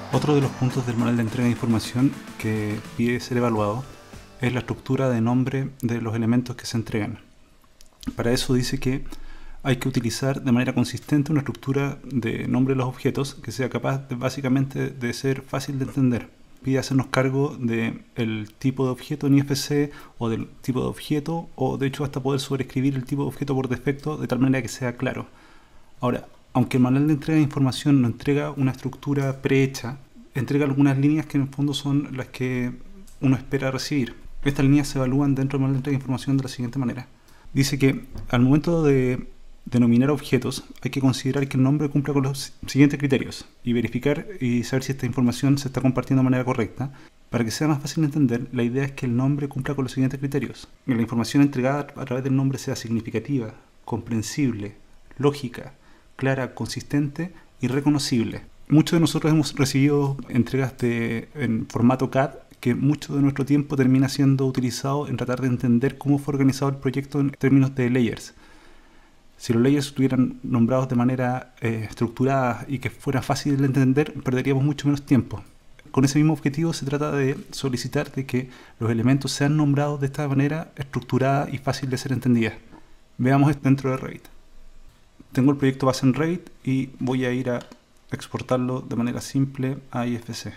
Otro de los puntos del manual de entrega de información que pide ser evaluado es la estructura de nombre de los elementos que se entregan. Para eso dice que hay que utilizar de manera consistente una estructura de nombre de los objetos que sea capaz básicamente de ser fácil de entender. Pide hacernos cargo del tipo de objeto en IFC o del tipo de objeto, o de hecho hasta poder sobreescribir el tipo de objeto por defecto de tal manera que sea claro. Ahora, aunque el manual de entrega de información no entrega una estructura prehecha, entrega algunas líneas que en el fondo son las que uno espera recibir. Estas líneas se evalúan dentro del manual de entrega de información de la siguiente manera. Dice que al momento de denominar objetos hay que considerar que el nombre cumpla con los siguientes criterios y verificar y saber si esta información se está compartiendo de manera correcta. Para que sea más fácil de entender, la idea es que el nombre cumpla con los siguientes criterios. Que la información entregada a través del nombre sea significativa, comprensible, lógica, clara, consistente y reconocible. Muchos de nosotros hemos recibido entregas en formato CAD que mucho de nuestro tiempo termina siendo utilizado en tratar de entender cómo fue organizado el proyecto en términos de layers. Si los layers estuvieran nombrados de manera estructurada y que fuera fácil de entender, perderíamos mucho menos tiempo. Con ese mismo objetivo se trata de solicitar de que los elementos sean nombrados de esta manera estructurada y fácil de ser entendida. Veamos esto dentro de Revit. Tengo el proyecto base en Revit y voy a ir a exportarlo de manera simple a IFC.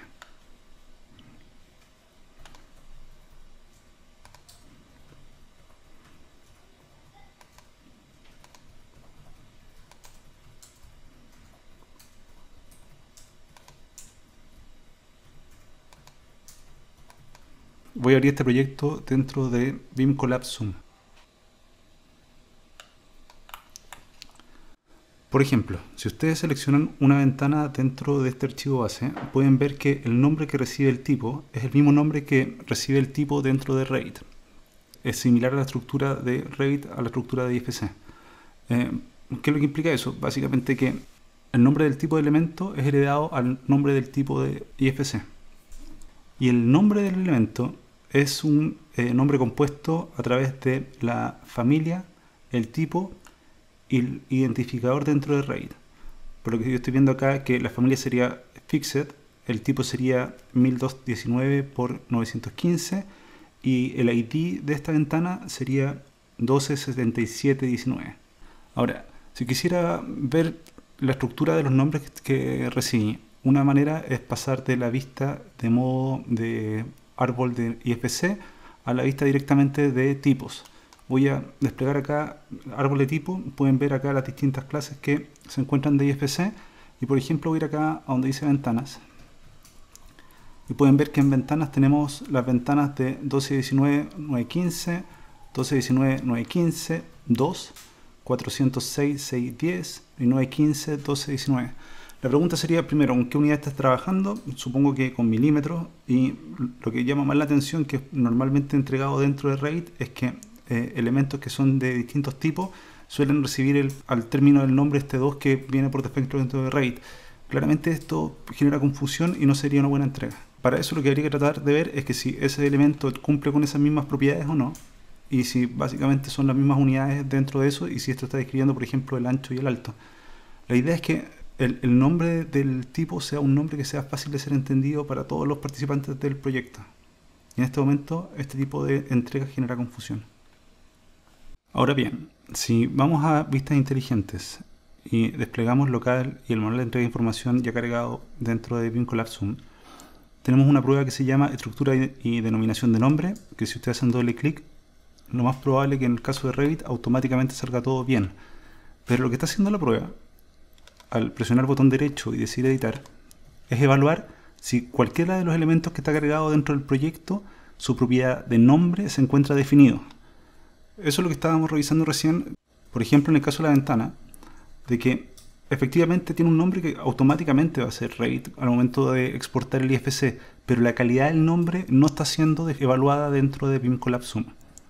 Voy a abrir este proyecto dentro de BIM Collab Zoom. Por ejemplo, si ustedes seleccionan una ventana dentro de este archivo base, pueden ver que el nombre que recibe el tipo es el mismo nombre que recibe el tipo dentro de Revit. Es similar a la estructura de Revit a la estructura de IFC. ¿Qué es lo que implica eso? Básicamente que el nombre del tipo de elemento es heredado al nombre del tipo de IFC. Y el nombre del elemento es un nombre compuesto a través de la familia, el tipo y el identificador dentro de Revit. Por lo que yo estoy viendo acá que la familia sería Fixed, el tipo sería 1219 por 915 y el ID de esta ventana sería 127719. Ahora, si quisiera ver la estructura de los nombres que recibí, una manera es pasar de la vista de modo de árbol de IFC a la vista directamente de tipos. Voy a desplegar acá árbol de tipo. Pueden ver acá las distintas clases que se encuentran de IFC y por ejemplo voy a ir acá a donde dice ventanas y pueden ver que en ventanas tenemos las ventanas de 1219-915, 1219-915, 2, 406-610 y 915-1219. La pregunta sería, primero, ¿con qué unidad estás trabajando? Supongo que con milímetros, y lo que llama más la atención, que es normalmente entregado dentro de Revit, es que elementos que son de distintos tipos suelen recibir al término del nombre este 2 que viene por defecto dentro de Revit. Claramente esto genera confusión y no sería una buena entrega. Para eso lo que habría que tratar de ver es que si ese elemento cumple con esas mismas propiedades o no, y si básicamente son las mismas unidades dentro de eso, y si esto está describiendo, por ejemplo, el ancho y el alto. La idea es que el nombre del tipo sea un nombre que sea fácil de ser entendido para todos los participantes del proyecto. Y en este momento, este tipo de entrega genera confusión. Ahora bien, si vamos a vistas inteligentes y desplegamos local y el manual de entrega de información ya cargado dentro de BIM Collab Zoom, tenemos una prueba que se llama estructura y denominación de nombre, que si ustedes hacen doble clic, lo más probable es que en el caso de Revit automáticamente salga todo bien. Pero lo que está haciendo la prueba, al presionar el botón derecho y decir editar, es evaluar si cualquiera de los elementos que está cargado dentro del proyecto, su propiedad de nombre se encuentra definido. Eso es lo que estábamos revisando recién, por ejemplo en el caso de la ventana, de que efectivamente tiene un nombre que automáticamente va a ser Revit al momento de exportar el IFC, pero la calidad del nombre no está siendo evaluada dentro de BIM Collab Zoom.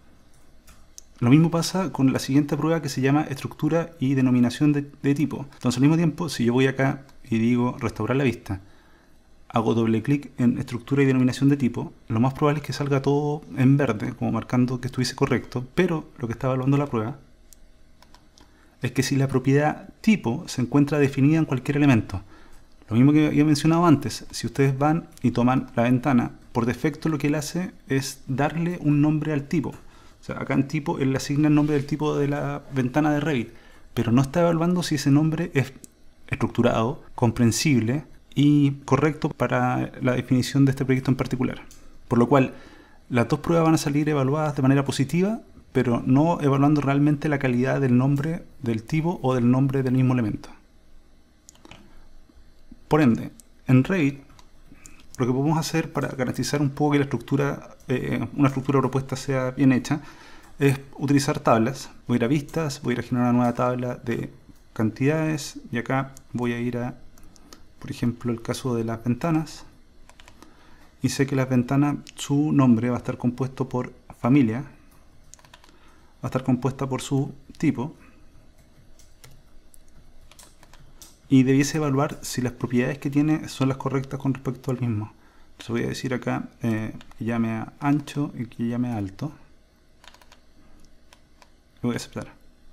Lo mismo pasa con la siguiente prueba que se llama estructura y denominación de tipo. Entonces al mismo tiempo, si yo voy acá y digo restaurar la vista, hago doble clic en estructura y denominación de tipo, lo más probable es que salga todo en verde, como marcando que estuviese correcto, pero lo que está evaluando la prueba es que si la propiedad tipo se encuentra definida en cualquier elemento, Lo mismo que había mencionado antes, si ustedes van y toman la ventana, por defecto lo que él hace es darle un nombre al tipo. O sea, acá en tipo él le asigna el nombre del tipo de la ventana de Revit, pero no está evaluando si ese nombre es estructurado, comprensible y correcto para la definición de este proyecto en particular. Por lo cual, las dos pruebas van a salir evaluadas de manera positiva, pero no evaluando realmente la calidad del nombre del tipo o del nombre del mismo elemento. Por ende, en Revit, lo que podemos hacer para garantizar un poco que la estructura, una estructura propuesta sea bien hecha, es utilizar tablas. Voy a ir a vistas, voy a ir a generar una nueva tabla de cantidades y acá voy a ir a, por ejemplo, el caso de las ventanas. Y sé que las ventanas, su nombre va a estar compuesto por familia, va a estar compuesta por su tipo y debiese evaluar si las propiedades que tiene son las correctas con respecto al mismo. Entonces voy a decir acá que llame a ancho y que llame a alto. Y voy a aceptar.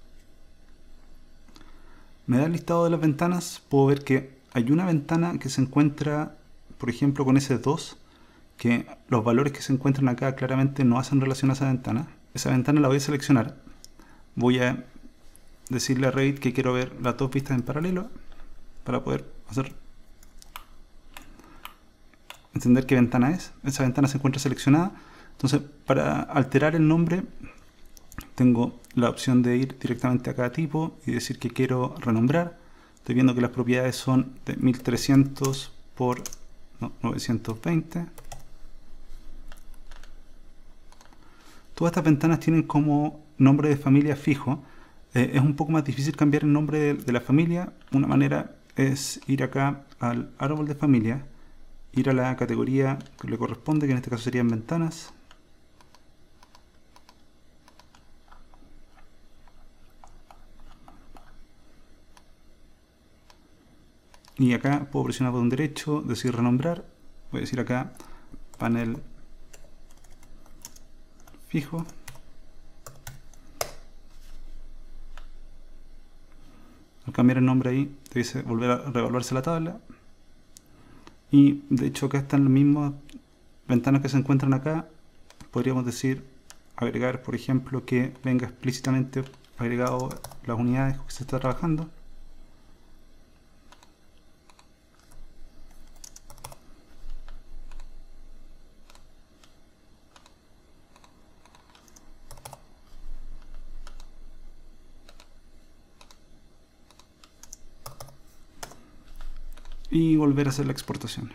Me da el listado de las ventanas. Puedo ver que hay una ventana que se encuentra, por ejemplo, con ese 2, que los valores que se encuentran acá claramente no hacen relación a esa ventana. Esa ventana la voy a seleccionar. Voy a decirle a Revit que quiero ver las dos vistas en paralelo para poder entender qué ventana es. Esa ventana se encuentra seleccionada. Entonces, para alterar el nombre, tengo la opción de ir directamente acá a tipo y decir que quiero renombrar. Estoy viendo que las propiedades son de 1300 por 920. Todas estas ventanas tienen como nombre de familia fijo. Es un poco más difícil cambiar el nombre de la familia. Una manera es ir acá al árbol de familia, ir a la categoría que le corresponde, que en este caso serían ventanas. Y acá puedo presionar botón derecho, decir renombrar. Voy a decir acá panel fijo. Al cambiar el nombre ahí, debe volver a reevaluarse la tabla. Y de hecho acá están las mismas ventanas que se encuentran acá. Podríamos decir agregar, por ejemplo, que venga explícitamente agregado las unidades que se está trabajando. Y volver a hacer la exportación.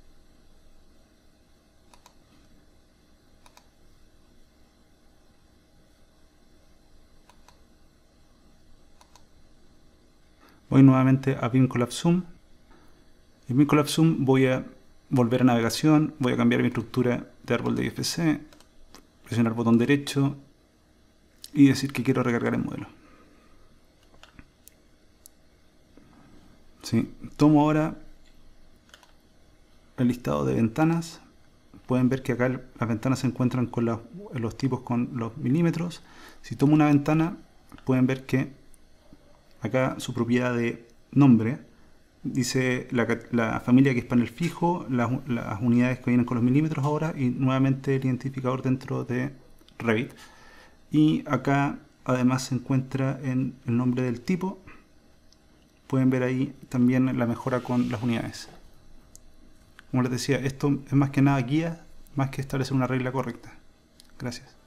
Voy nuevamente a BIM Collapse Zoom. En BIM Collapse Zoom voy a volver a navegación, voy a cambiar mi estructura de árbol de IFC, presionar botón derecho y decir que quiero recargar el modelo. ¿Sí? Tomo ahora el listado de ventanas. Pueden ver que acá las ventanas se encuentran con los tipos con los milímetros. Si tomo una ventana, pueden ver que acá su propiedad de nombre dice la familia que es panel fijo, las unidades que vienen con los milímetros ahora y nuevamente el identificador dentro de Revit. Y acá además se encuentra en el nombre del tipo. Pueden ver ahí también la mejora con las unidades. Como les decía, esto es más que nada guía, más que establecer una regla correcta. Gracias.